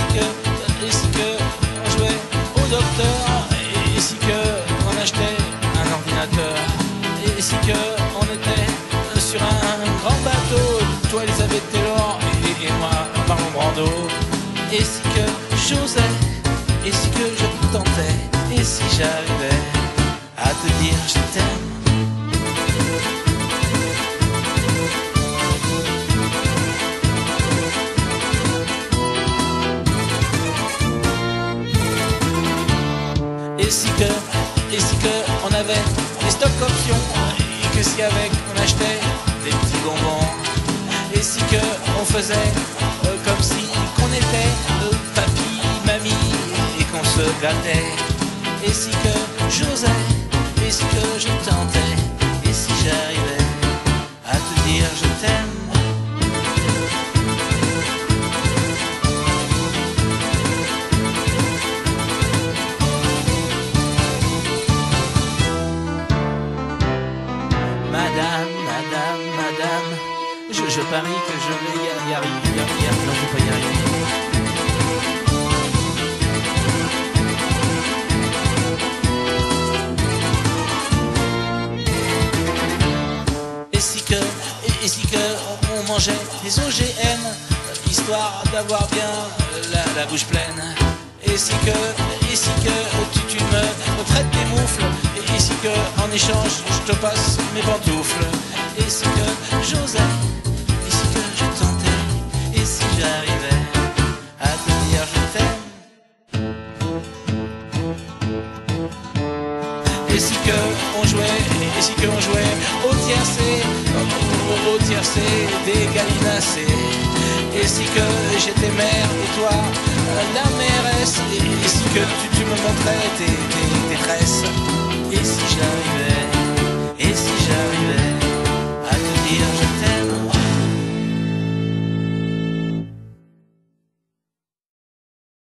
et si que on jouait au docteur, et si que on achetait un ordinateur, et si que on était sur un grand bateau, toi Elisabeth Taylor et moi Marlon Brando, et si que j'osais, et si que je tentais, et si j'arrivais à te dire je t'aime. Et si que on avait des stock options, et que si avec on achetait des petits bonbons, et si que on faisait comme si qu'on était papy, mamie, et qu'on se gâtait, et si que j'osais, et si que je tentais, et si j'arrivais à te dire je t'aime. Madame, je parie que je vais y arriver. Non, je vais pas y arriver. Et si que on mangeait des OGM, histoire d'avoir bien la bouche pleine. Et si que tu me prêtes des moufles, et si que en échange je te passe mes pantoufles, et si que j'osais, et si que je tentais, et si j'arrivais à te dire je t'aime. Et si que on jouait au tiercé des gallinacés, et si que j'étais mère et toi la mairesse, et si que tu me montrais tes tresses, et si j'arrivais